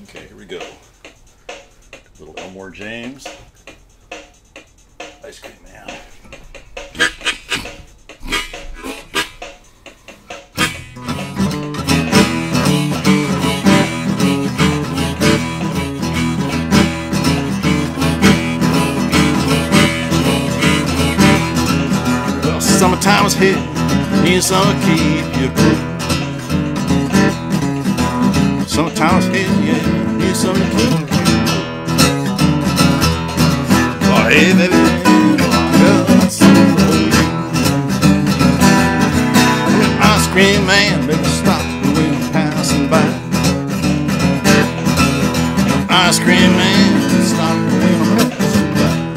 Okay, here we go. Little Elmore James, IceCreamMan. Well, summertime is here, need some keep you cool. Summertime's here, yeah, need some keep. Oh, hey, baby, I got some for you. IceCreamMan, baby, stop when I'm passing by. IceCreamMan, stop when I'm passing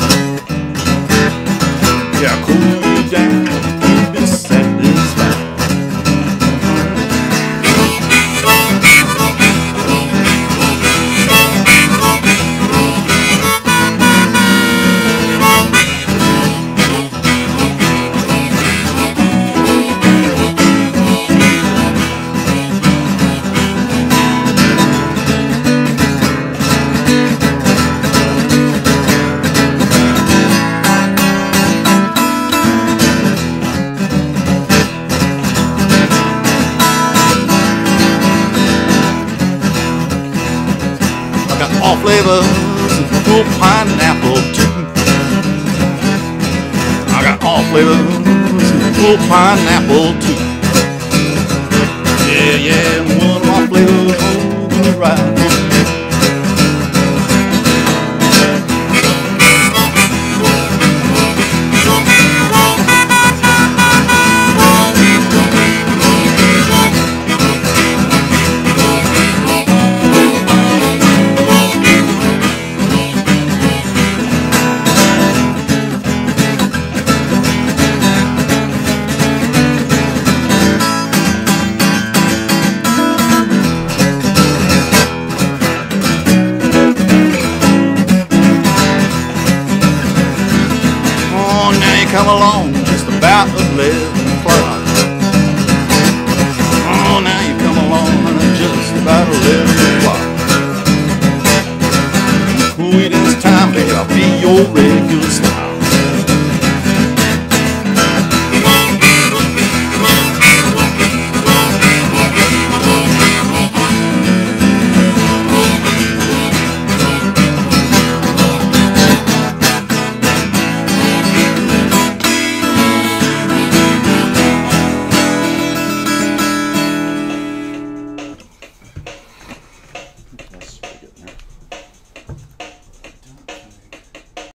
by. Yeah, I'll cool you down, keep you satisfied. All flavors and full pineapple too. I got all flavors and full pineapple too. Yeah, yeah, one of my flavors on the right. Come along just about 11 o'clock. Oh, now you come along just about 11 o'clock. When it's time, baby, I'll be your ready.